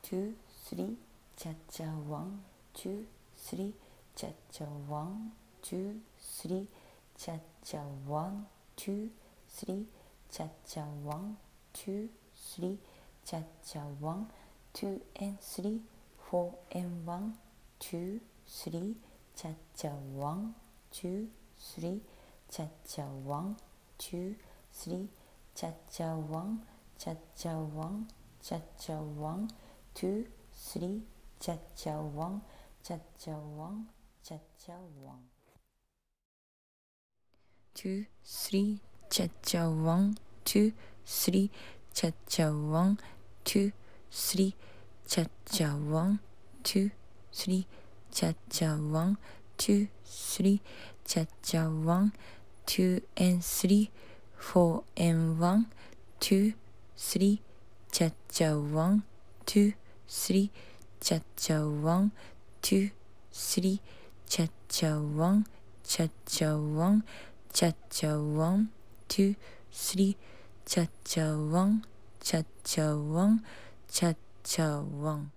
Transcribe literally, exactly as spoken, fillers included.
two, three, cha cha, one, two, three, cha cha, one, two, three, cha cha, one, two, three, cha cha, one, two, three, cha cha, one, two and three, four and one, two, three, cha cha, one, two, three, cha cha, one, two, three, cha cha, one, cha cha, one, cha cha, one, two, three, cha cha, one, cha cha, one, cha cha, one, two, three, cha cha, one, two, three, cha cha, one, two, three, cha cha, one, two, three, cha cha, one, two, three, cha cha, one, two and three, four and one, two, three, cha cha, one, two, three, cha cha, one, two, three, cha cha, one, cha cha, one, cha cha, one, two, three, cha cha, one, cha cha, one, cha cha, one.